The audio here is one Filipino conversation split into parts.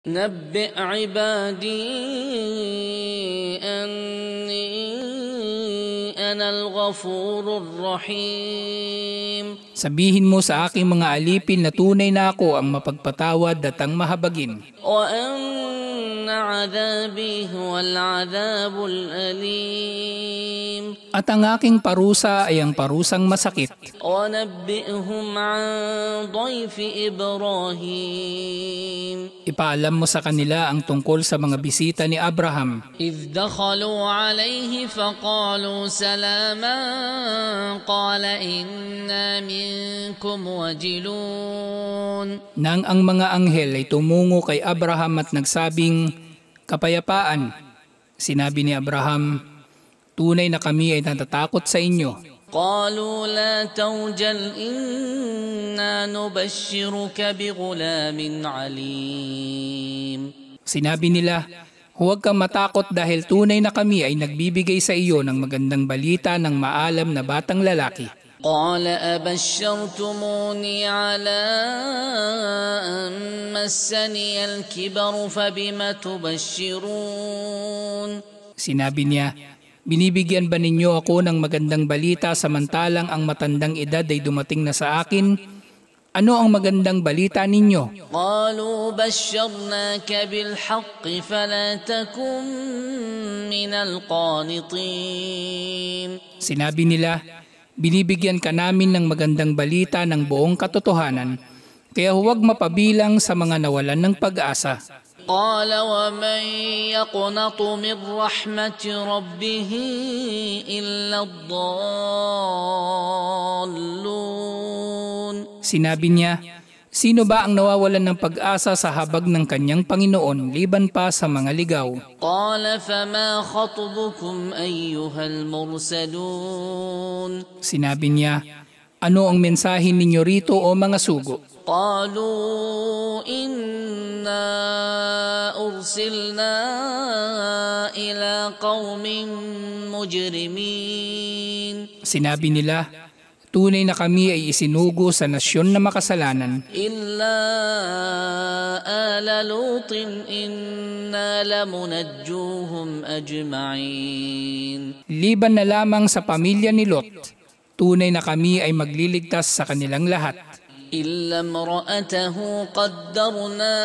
نبئ عبادي أني أنا الغفور الرحيم. Sabihin mo sa aking mga alipin na tunay na ako ang mapagpatawad at ang mahabagin. وأن عذابي هو العذاب الأليم. At ang aking parusa ay ang parusang masakit. ونبئهم عن ضيف إبراهيم. Ipaalam mo sa kanila ang tungkol sa mga bisita ni Abraham. إذ دخلوا عليه فقالوا سلاما قال إنا منكم وجلون. Nang ang mga anghel ay tumungo kay Abraham at nagsabing, kapayapaan, sinabi ni Abraham, tunay na kami ay natatakot sa inyo. قالوا لا توجل إنا نبشرك بغلام عليم. Sinabi nila, huwag kang matakot dahil tunay na kami ay nagbibigay sa iyo ng magandang balita ng maalam na batang lalaki. قال أبشرتموني على أن مسني الكبر فبم تبشرون. Sinabi niya, binibigyan ba ninyo ako ng magandang balita samantalang ang matandang edad ay dumating na sa akin? Ano ang magandang balita ninyo? قالوا بشرناك بالحق فلا تكن من القانطين. Sinabi nila, binibigyan ka namin ng magandang balita ng buong katotohanan, kaya huwag mapabilang sa mga nawalan ng pag-asa. قال ومن يقنط من رحمة ربه إلا الضالون. Sinabi niya, sino ba ang nawawalan ng pag-asa sa habag ng kanyang Panginoon liban pa sa mga ligaw? قال فما خطبكم أيها المرسلون. Sinabi niya, ano ang mensahe ninyo rito o mga sugo? قالوا إنا أرسلنا إلى قوم مجرمين. Sinabi nila, tunay na kami ay isinugo sa nasyon na makasalanan. إلا آل لوط إنا لمنجوهم أجمعين. Liban na lamang sa pamilya ni Lot, tunay na kami ay magliligtas sa kanilang lahat. إلا امرأته قدرنا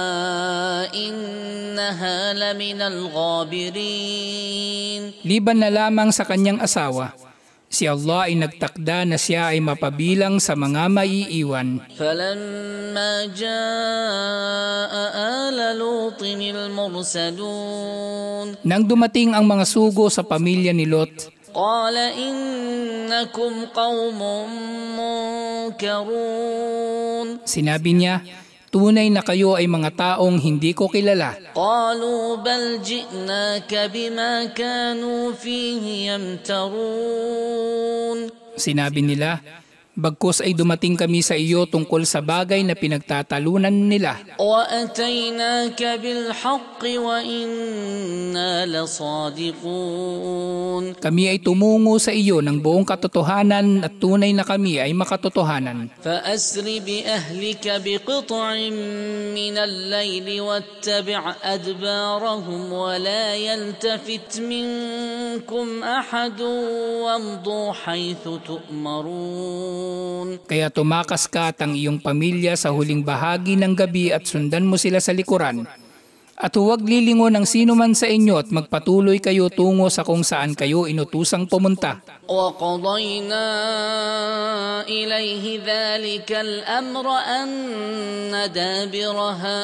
إنها لمن الغابرين. Liban na lamang sa kanyang asawa, si Allah ay nagtakda na siya ay mapabilang sa mga maiiwan. فلما جاء آل لوط المرسلون. Nang dumating ang mga sugo sa pamilya ni Lot, قال إنكم قوم منكرون. sinabi niya, tunay na kayo ay mga taong hindi ko kilala. قالوا بل جئناك بما كانوا فيه يمترون. Sinabi nila, bagkus ay dumating kami sa iyo tungkol sa bagay na pinagtatalunan nila. وأتيناك بالحق وإنا لصادقون. Kami ay tumungo sa iyo ng buong katotohanan at tunay na kami ay makatotohanan. فأسر بأهلك بقطع من الليل واتبع أدبارهم ولا يلتفت منكم أحد وامضوا حيث تؤمرون. Kaya tumakas ka at ang iyong pamilya sa huling bahagi ng gabi at sundan mo sila sa likuran. At huwag lilingon ng sino man sa inyo at magpatuloy kayo tungo sa kung saan kayo inutusang pumunta. وقضينا إليه ذلك الأمر أن دابر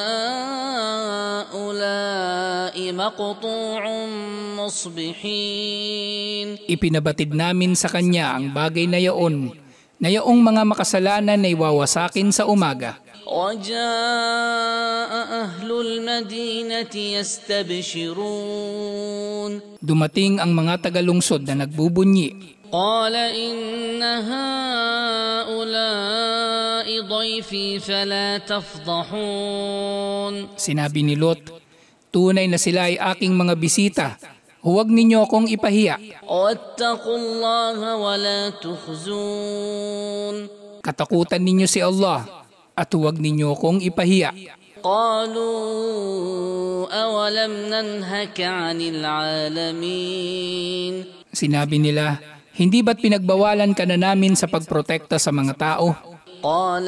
هؤلاء مقطوع مصبحين. Ipinabatid namin sa kanya ang bagay na yaong mga makasalanan ay wawasakin sa umaga. وجاء أهل المدينة يستبشرون. Dumating ang mga tagalungsod na nagbubunyi. قال إن هؤلاء ضيفي فلا تفضحون. Sinabi ni Lot, tunay na sila ay aking mga bisita. Huwag ninyo akong ipahiya. واتقوا الله ولا تخزون. Katakutan ninyo si Allah at huwag ninyo akong ipahiya. قالوا أولم ننهك عن العالمين Sinabi nila, hindi ba't pinagbawalan ka na namin sa pagprotekta sa mga tao? قال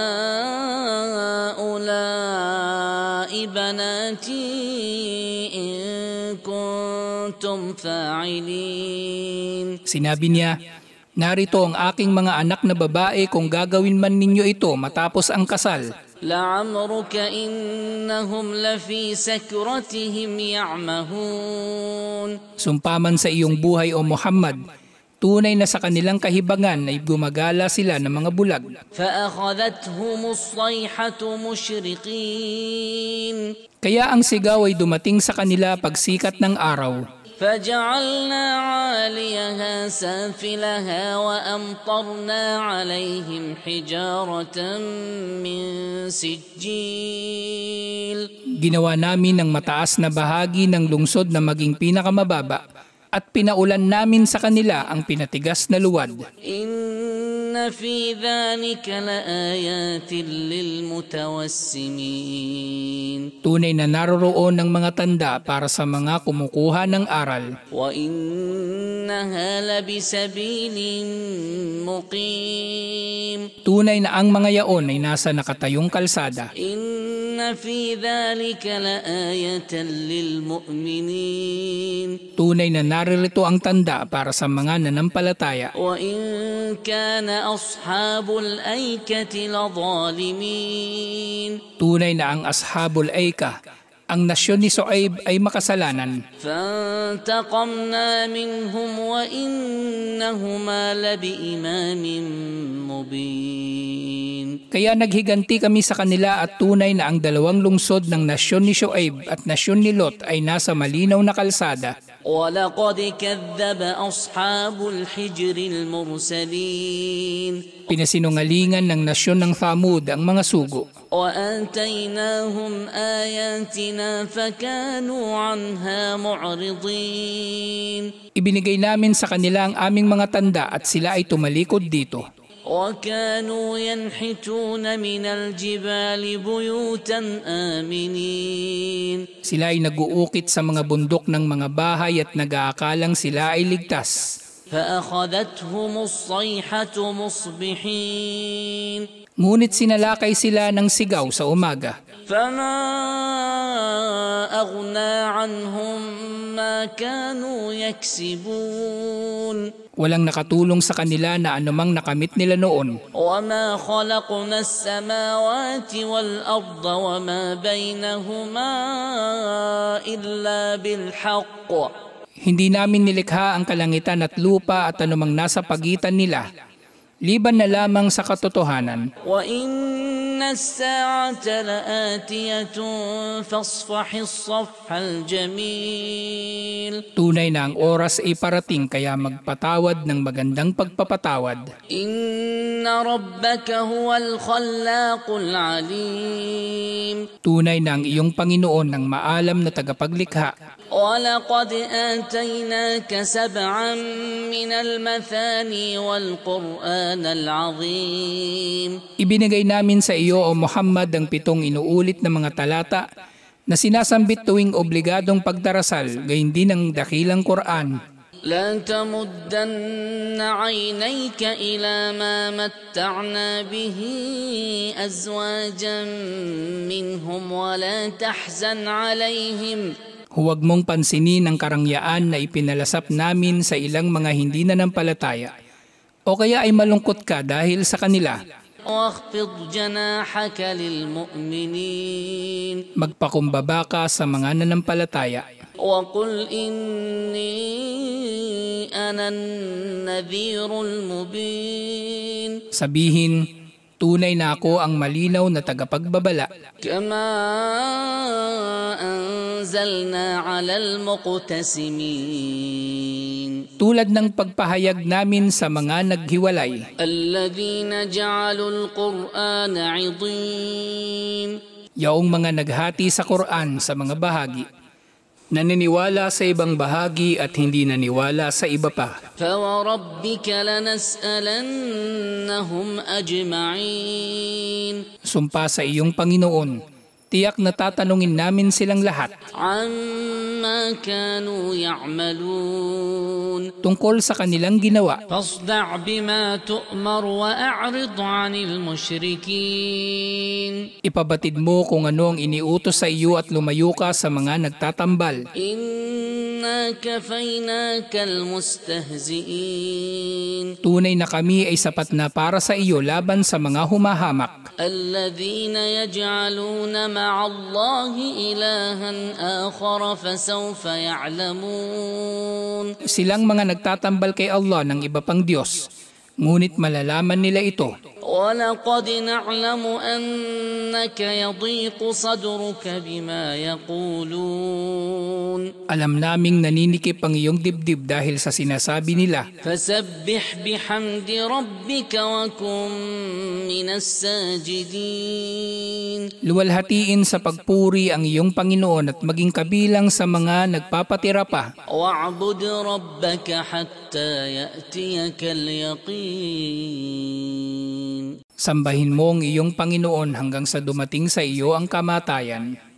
هؤلاء بناتي إن كنتم فاعلين Sinabi niya, narito ang aking mga anak na babae kung gagawin man ninyo ito matapos ang kasal. لعمرك إنهم لفي سكرتهم يعمهون Sumpaman sa iyong buhay o Muhammad, tunay na sa kanilang kahibangan ay gumagala sila ng mga bulag. فأخذتهم الصيحة مشرقين Kaya ang sigaw ay dumating sa kanila pagsikat ng araw. فجعلنا عاليها سافلها وأمطرنا عليهم حجارة من سجيل Ginawa namin ng mataas na bahagi ng lungsod na maging pinakamababa at pinaulan namin sa kanila ang pinatigas na luwad. إن في ذلك لآيات للمتوسمين Tunay na naroroon ng mga tanda para sa mga kumukuha ng aral. وإنها لبسبيل مقيم Tunay na ang mga yaon ay nasa nakatayong kalsada. إن في ذلك لآية للمؤمنين Tunay na naririto ang tanda para sa mga nanampalataya. وإن كان أصحاب الأيكة لظالمين Tunay na ang Ashabul Aika, ang nasyon ni Suaib ay makasalanan. فانتقمنا منهم وإنهما لبإمام مبين Kaya naghiganti kami sa kanila at tunay na ang dalawang lungsod ng nasyon ni Suaib at nasyon ni Lot ay nasa malinaw na kalsada. ولقد كذب أصحاب الحجر المرسلين Pinasinungalingan ng nasyon ng Thamud ang mga sugo. وآتيناهم آياتنا فكانوا عنها معرضين Ibinigay namin sa kanila ang aming mga tanda at sila ay tumalikod dito. وكانوا ينحتون من الجبال بيوتا آمنين Sila ay naguukit sa mga bundok ng mga bahay at nag-aakalang sila ay ligtas. فأخذتهم الصيحة مصبحين Ngunit sinalakay sila ng sigaw sa umaga. فما أغنى عنهم ما كانوا يكسبون Walang nakatulong sa kanila na anumang nakamit nila noon. وما خلقنا السماوات والأرض وما بينهما إلا بالحق Hindi namin nilikha ang kalangitan at lupa at anumang nasa pagitan nila, liban na lamang sa katotohanan. وإن الساعة لآتية فاصفح الصفح الجميل Tunay na ang oras ay parating kaya magpatawad ng magandang pagpapatawad. إن ربك هو الخلاق العليم Tunay na ang iyong Panginoon ng maalam na tagapaglikha. ولقد آتيناك سبعا من المثاني والقرآن العظيم Ibinigay namin sa iyo o Muhammad ang 7 inuulit na mga talata na sinasambit tuwing obligadong pagdarasal, gayon din ang dakilang Quran. لا تمدن عينيك إلى ما متعنا به أزواجا منهم ولا تحزن عليهم Huwag mong pansinin ang karangyaan na ipinalasap namin sa ilang mga hindi nanampalataya, o kaya ay malungkot ka dahil sa kanila. واخفض جناحك للمؤمنين Magpakumbaba ka sa mga nanampalataya. وقل إني أنا النذير المبين Sabihin, tunay na ako ang malinaw na tagapagbabala. كما أنزلنا على المقتسمين Tulad ng pagpahayag namin sa mga naghiwalay. الذين جعلوا القرآن عضين Yaong mga naghati sa Quran sa mga bahagi. Naniniwala sa ibang bahagi at hindi naniwala sa iba pa. فوربك لنسألنهم أجمعين Sumpa sa iyong Panginoon, Tiyak na tatanungin namin silang lahat عما كانوا يعملون tungkol sa kanilang ginawa. فاصدع بما تؤمر وأعرض عن المشركين Ipabatid mo kung ano ang iniutos sa iyo at lumayo ka sa mga nagtatambal. إنا كفيناك المستهزئين Tunay na kami ay sapat na para sa iyo laban sa mga humahamak. الذين يجعلون مع الله إلها آخر فسوف يعلمون Silang mga nagtatambal kay Allah ng iba pang Diyos, ngunit malalaman nila ito. ولقد نعلم أنك يضيق صدرك بما يقولون Alam naming naninikip ang iyong dibdib dahil sa sinasabi nila. فسبح بحمد ربك وكن من الساجدين Luwalhatiin sa pagpuri ang iyong Panginoon at maging kabilang sa mga nagpapatira pa. واعبد ربك حتى يأتيك اليقين Sambahin mo ang iyong Panginoon hanggang sa dumating sa iyo ang kamatayan.